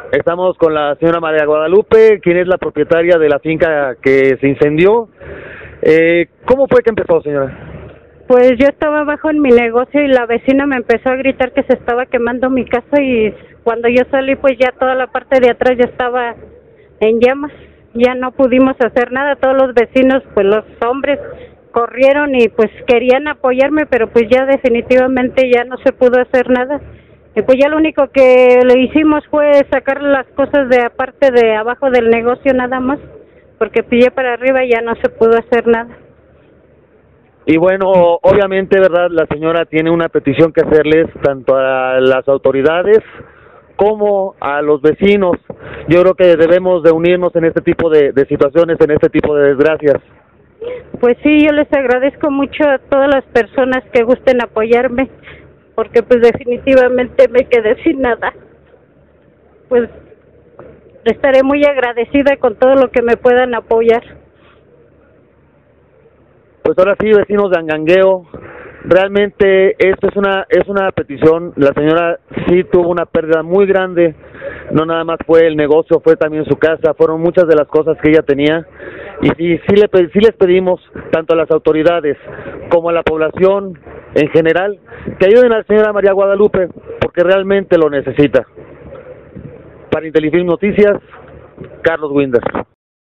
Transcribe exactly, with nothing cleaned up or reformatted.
Estamos con la señora María Guadalupe, quien es la propietaria de la finca que se incendió. Eh, ¿Cómo fue que empezó, señora? Pues yo estaba abajo en mi negocio y la vecina me empezó a gritar que se estaba quemando mi casa, y cuando yo salí pues ya toda la parte de atrás ya estaba en llamas. Ya no pudimos hacer nada. Todos los vecinos, pues los hombres corrieron y pues querían apoyarme, pero pues ya definitivamente ya no se pudo hacer nada. Y pues ya lo único que le hicimos fue sacar las cosas de aparte de abajo del negocio nada más, porque pillé para arriba y ya no se pudo hacer nada. Y bueno, obviamente, ¿verdad? La señora tiene una petición que hacerles tanto a las autoridades como a los vecinos. Yo creo que debemos de unirnos en este tipo de, de situaciones, en este tipo de desgracias. Pues sí, yo les agradezco mucho a todas las personas que gusten apoyarme, porque pues definitivamente me quedé sin nada. Pues estaré muy agradecida con todo lo que me puedan apoyar. Pues ahora sí, vecinos de Angangueo, realmente esto es una es una petición. La señora sí tuvo una pérdida muy grande, no nada más fue el negocio, fue también su casa, fueron muchas de las cosas que ella tenía, y sí, sí, le, sí les pedimos, tanto a las autoridades como a la población en general, que ayuden a la señora María Guadalupe, porque realmente lo necesita. Para Intelifilm Noticias, Carlos Winder.